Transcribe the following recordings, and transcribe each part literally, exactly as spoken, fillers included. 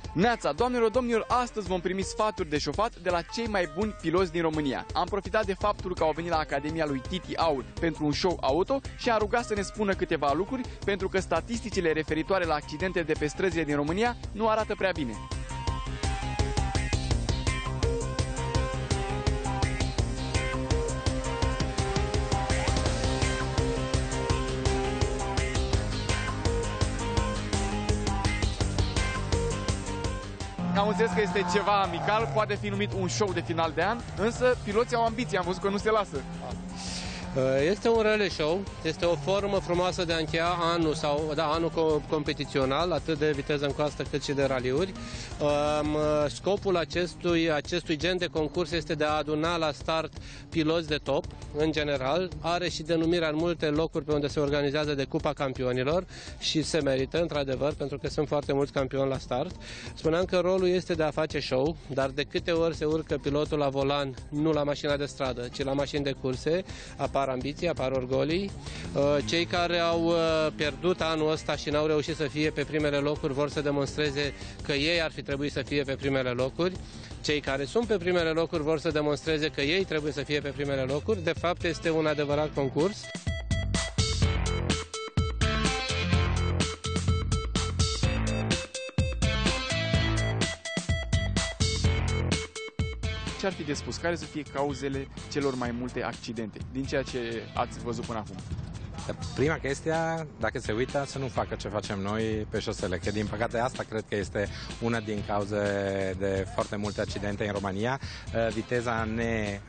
Neața, doamnelor, domnilor, astăzi vom primi sfaturi de șofat de la cei mai buni piloți din România. Am profitat de faptul că au venit la Academia lui Titi Aur pentru un show auto și am rugat să ne spună câteva lucruri, pentru că statisticile referitoare la accidente de pe străzile din România nu arată prea bine. Am înțeles că este ceva amical, poate fi numit un show de final de an, însă piloții au ambiții, am văzut că nu se lasă. Este un rally show, este o formă frumoasă de a încheia anul sau da, anul competițional, atât de viteză în coastă cât și de raliuri. Scopul acestui, acestui gen de concurs este de a aduna la start piloți de top, în general. Are și denumirea în multe locuri pe unde se organizează de Cupa Campionilor și se merită, într-adevăr, pentru că sunt foarte mulți campioni la start. Spuneam că rolul este de a face show, dar de câte ori se urcă pilotul la volan, nu la mașina de stradă, ci la mașini de curse, apar ambiții, apar orgolii. Cei care au pierdut anul ăsta și n-au reușit să fie pe primele locuri vor să demonstreze că ei ar fi trebuit să fie pe primele locuri. Cei care sunt pe primele locuri vor să demonstreze că ei trebuie să fie pe primele locuri. De fapt, este un adevărat concurs. Ce ar fi de spus? Care să fie cauzele celor mai multe accidente, din ceea ce ați văzut până acum? Prima chestie, dacă se uită, să nu facă ce facem noi pe șosele, că din păcate asta cred că este una din cauze de foarte multe accidente în România. Viteza ne,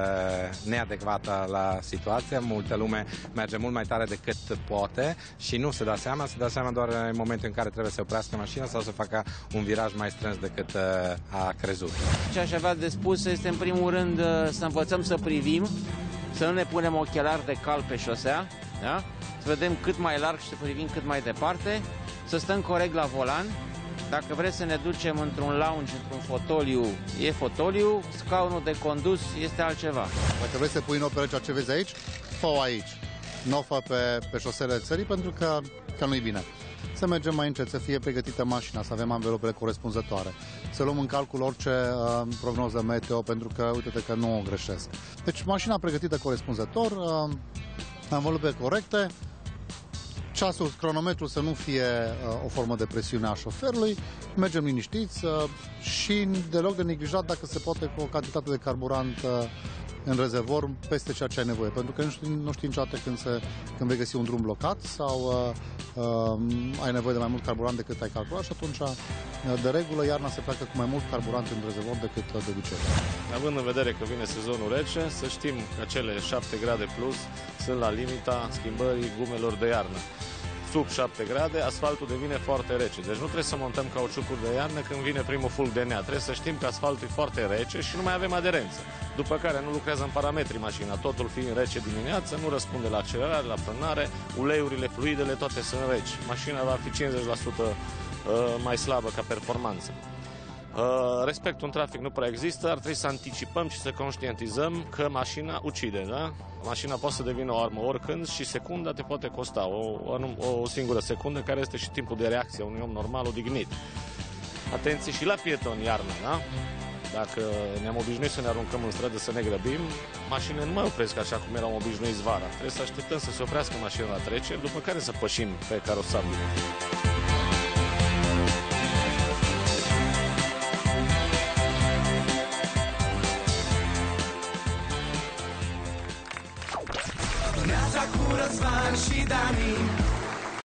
neadecvată la situație, multă lume merge mult mai tare decât poate și nu se dă seama, se dă seama doar în momentul în care trebuie să oprească mașina sau să facă un viraj mai strâns decât a crezut. Ce aș avea de spus este, în primul rând, să învățăm să privim, să nu ne punem ochelari de cal pe șosea, da? Să vedem cât mai larg și să privim cât mai departe, să stăm corect la volan. Dacă vreți să ne ducem într-un lounge, într-un fotoliu, e fotoliu, scaunul de condus este altceva. Dacă vrei să pui în operă ceea ce vezi aici, fă-o aici. Nu o fă pe, pe șosele țării, pentru că, că nu-i bine. Să mergem mai încet, să fie pregătită mașina, să avem anvelopele corespunzătoare, să luăm în calcul orice uh, prognoză meteo, pentru că, uite-te că nu o greșesc. Deci, mașina pregătită corespunzător, uh, anvelope corecte, ceasul, cronometrul să nu fie uh, o formă de presiune a șoferului, mergem liniștiți uh, și deloc de neglijat, dacă se poate, cu o cantitate de carburant uh, în rezervor peste ceea ce ai nevoie, pentru că nu știi, nu știi niciodată când, se, când vei găsi un drum blocat sau uh, uh, ai nevoie de mai mult carburant decât ai calculat și atunci, uh, de regulă, iarna se pleacă cu mai mult carburant în rezervor decât uh, de obicei. Având în vedere că vine sezonul rece, să știm că cele șapte grade plus sunt la limita schimbării gumelor de iarnă. Sub șapte grade, asfaltul devine foarte rece. Deci nu trebuie să montăm cauciucuri de iarnă când vine primul fulg de nea. Trebuie să știm că asfaltul e foarte rece și nu mai avem aderență. După care nu lucrează în parametri mașina. Totul fiind rece dimineață, nu răspunde la accelerare, la frânare, uleiurile, fluidele, toate sunt reci. Mașina va fi cincizeci la sută mai slabă ca performanță. Respectul în trafic nu prea există, ar trebui să anticipăm și să conștientizăm că mașina ucide, da? Mașina poate să devină o armă oricând și secunda te poate costa, o, o, o singură secundă, care este și timpul de reacție a unui om normal odihnit. Atenție și la pietoni iarna, da? Dacă ne-am obișnuit să ne aruncăm în stradă, să ne grăbim, mașinile nu mai opresc așa cum eram obișnuiți vara. Trebuie să așteptăm să se oprească mașina la trecere, după care să pășim pe carosabil. Neața cu Răzvan și Dani.